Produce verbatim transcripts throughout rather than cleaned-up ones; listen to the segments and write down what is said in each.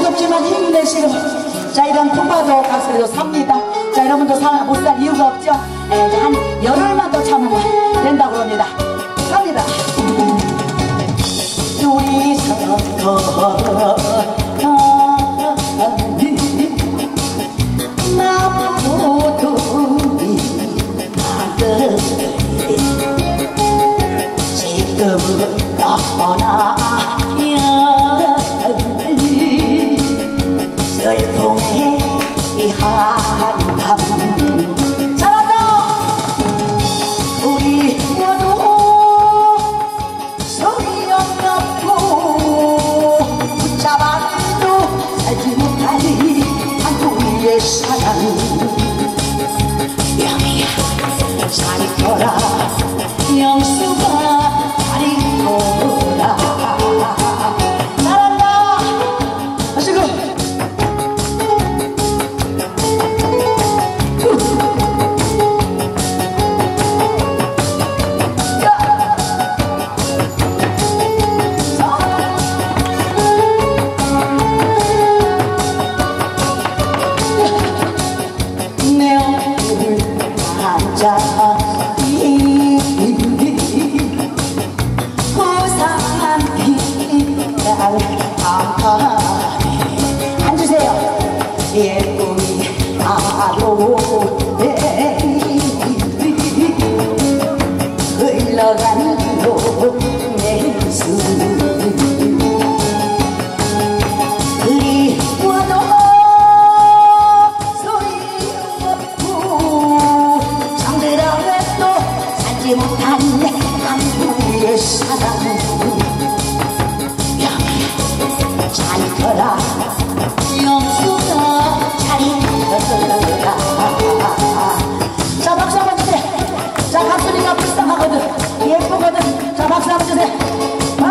무겁지만 힘내시고 자 이런 품바도 가수도 삽니다. 자 여러분도 못 살 이유가 없죠. 에, 한 열흘만 더 참으면 된다고 합니다. 갑니다. 둘이서 나보고 둘이 나를 지금은 떠나야 슬픔의 한밤 잘한다. 우리 모두 소리없고 붙잡아도 살지 못할 한 우리의 사랑 영희야 잘 있거라 영수가 잘 있거라 잘한다. 하시고 앉으세요. 예쁨이 바로 흘러가는 동네수 그리워도 소리없고 잠들어도 살지 못한 한국의 사랑 잘 있거라 영수가 잘 있거라. 자 박수 한번 주세요. 자 가수니까 불쌍하거든 예쁘거든. 자 박수 한번 주세요. 어?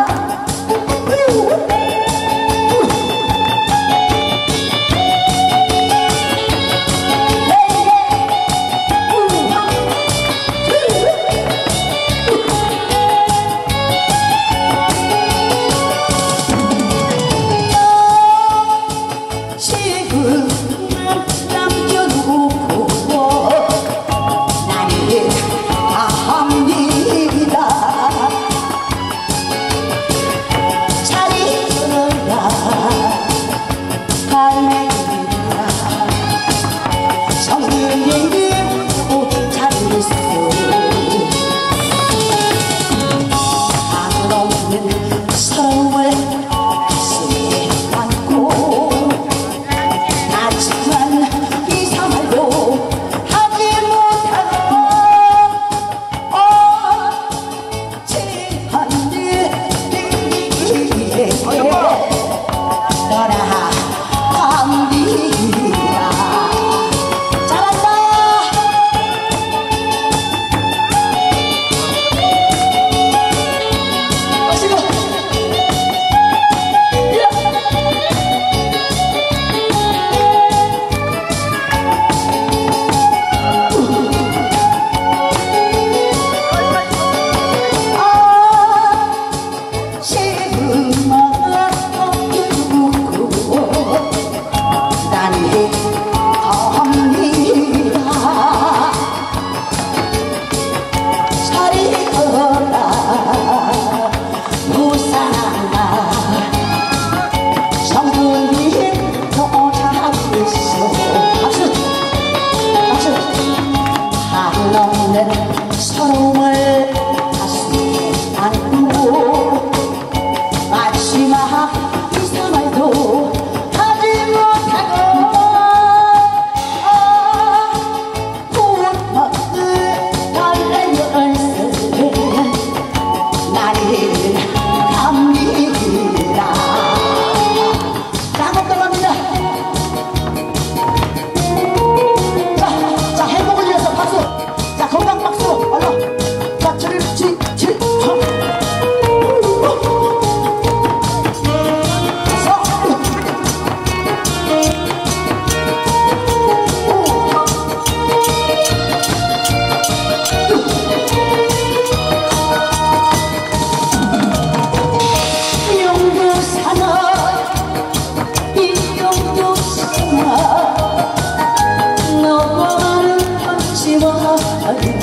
떠나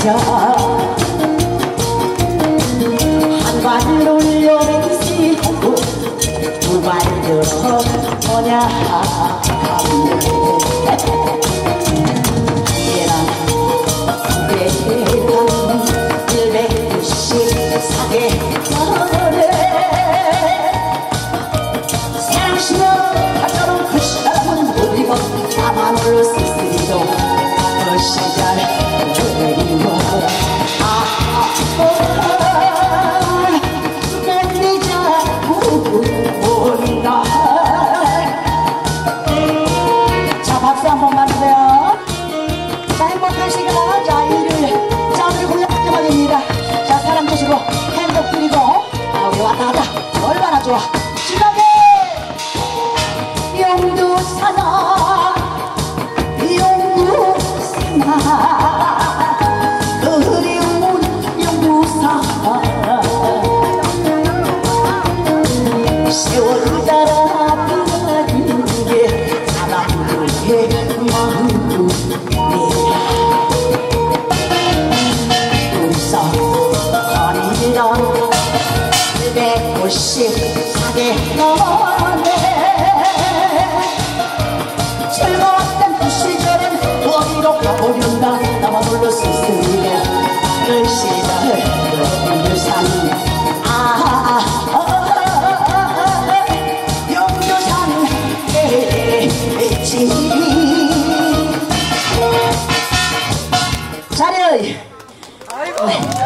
자 한 발을 올려내시고 두 발 들어 뭐냐 하네 얘랑 대강 일백구십사 개 사랑시면 가까운 그 시간은 못 익어 나만 홀로 쓸쓸히도 그 시절 그리워 자 박수 한 번만 주세요. 자 행복한 시간 자 일요일 자 오늘 공연 마지막입니다. 자 사랑 주시고 행복 드리고 아 우리 왔다 갔다 얼마나 좋아 시간에 용두사나 용두사나 그리운 용두사나 세월 따라 가는 게 사람들의 마음이야 우선 일백오십사 개 넘네 즐거웠던 그 시절엔 어디로 가보련다 나만 홀로 쓸쓸히도 그 시절 용두산 아 용두산 깨지 자리